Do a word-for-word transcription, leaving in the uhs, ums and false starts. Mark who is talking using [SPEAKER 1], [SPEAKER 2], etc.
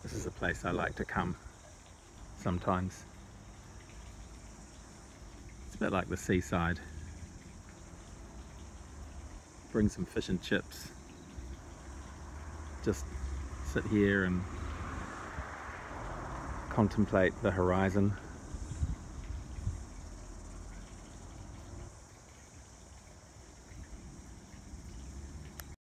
[SPEAKER 1] This is a place I like to come sometimes. It's a bit like the seaside. Bring some fish and chips. Just sit here and contemplate the horizon.